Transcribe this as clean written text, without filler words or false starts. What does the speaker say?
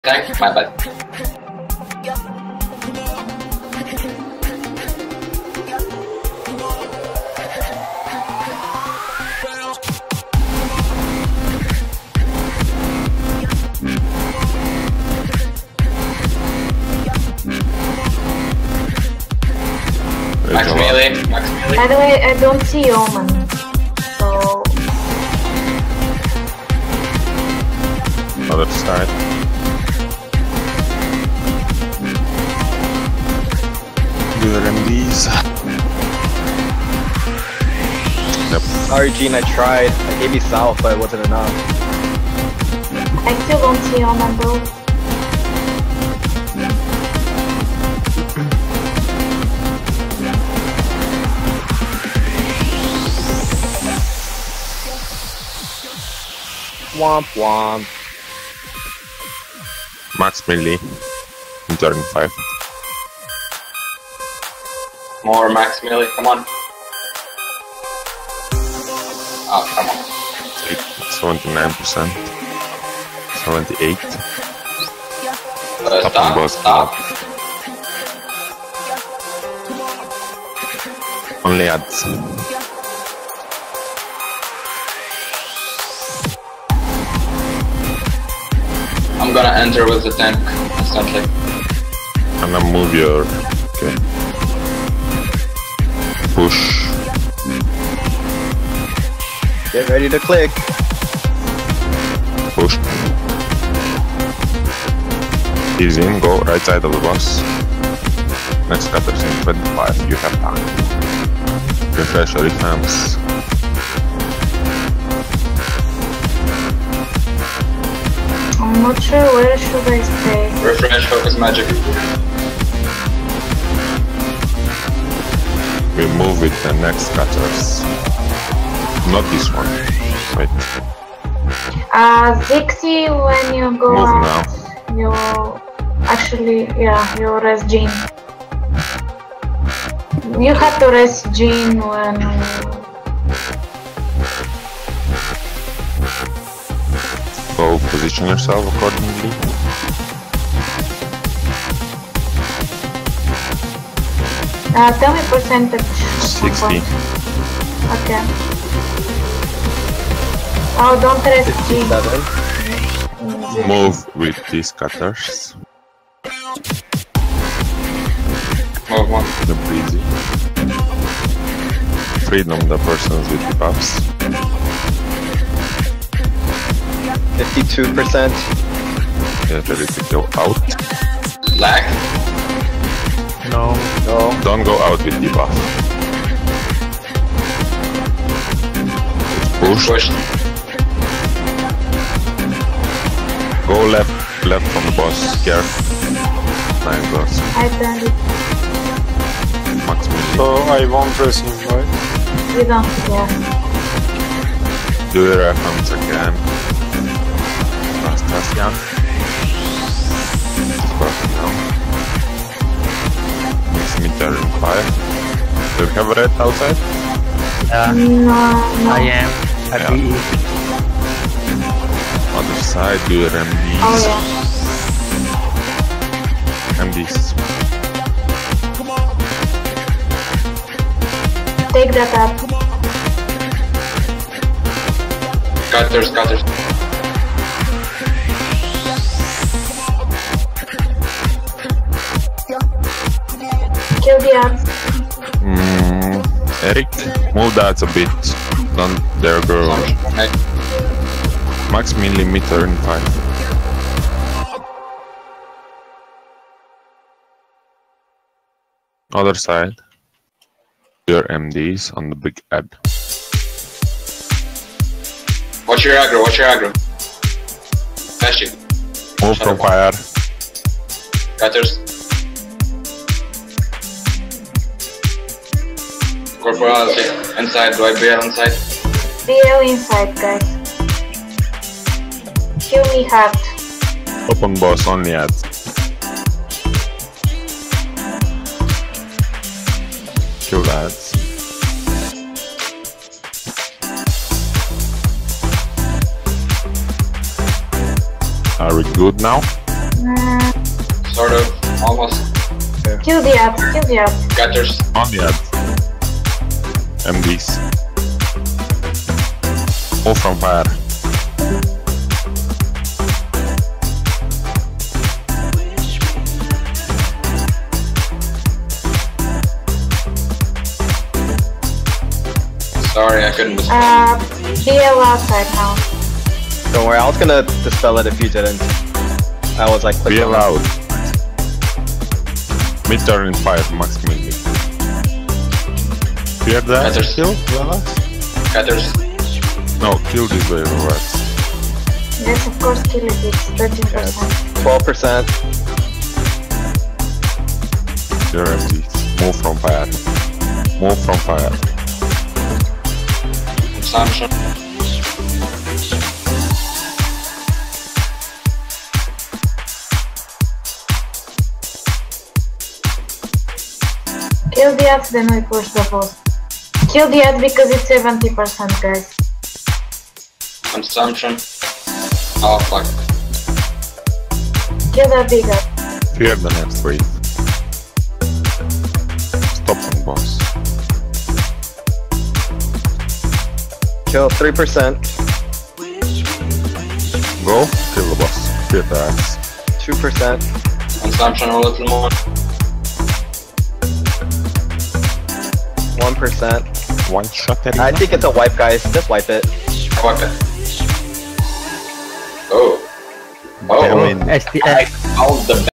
Tank, my bad. Max melee, max melee. By the way, I don't see Omen, so... Other side. Do your MDs. Yep. Sorry Gene, I tried. I gave you south, but it wasn't enough. I still don't see Omen though. Womp womp. Max melee. In turn 5. More max melee, come on. Oh, come on. 79%. 78. Stop, and boss. stop. Only adds. I'm gonna enter with the tank instantly. I'm gonna move your... Okay. Push. Get ready to click. Push. He's in, go right side of the boss. Next cutters in 25, you have time. Refresh your items. I'm not sure where should I stay. Refresh, focus magic. We move with the next cutters. Not this one. Wait. Zixi, when you go Move out, you actually, yeah, you rest Jean. You have to rest Jean when Go position yourself accordingly. tell me percentage. 60. Okay. Oh, don't rest Jean. 57. Move with these cutters. Move one. The breezy. Freedom the persons with the buffs. 52%. Get ready to go out. Lag? No. No. Don't go out with debuff. It's pushed. Push. Go left from the boss. Careful. Nice boss. I done it. Max melee. So I won't rest him, right? You don't, yeah. Do your reference again. Last again. It's perfect now. Makes me turn 5. Do you have a red outside? No. I am happy. Other side, do your MDs. Oh yeah. MDs. Take that up. Cutters, cutters. Kill the ads. Eric, move that a bit. Don't dare go. Max millimeter in 5. Other side. Your MDs on the big ad. Watch your aggro, watch your aggro. Flash it. Move from fire. Cutters. Corporality. Inside, do I BL inside? BL inside, guys. Kill me hard. Open boss only ads. Kill ads. Are we good now? Sort of. Almost. Kill the ads, kill the ads. Gutters. On the ad. MDs. All from fire. Sorry, I couldn't dispel. BL outside now. Don't worry, I was gonna dispel it if you didn't. I was like, Be click on it. allowed. Mid turn in fire, max melee. Fear that? Gutters. Kill? Warlocks? Gutters. No, kill this way, warlocks. Yes, of course, kill it. It's 13%. 12%. You're empty. Move from fire. Move from fire. Consumption. Kill the ads, then we push the boss. Kill the ads because it's 70%, guys. Consumption. Oh, fuck. Kill that big ad. Fear the next wave. Stop on boss. Kill 3%. Go, kill the boss. Fear the axe. 2%. Consumption a little more. 1%. One shot at I think it's a wipe, guys. Just wipe it. Fuck it. Oh. Oh. Damn it. STS. Out the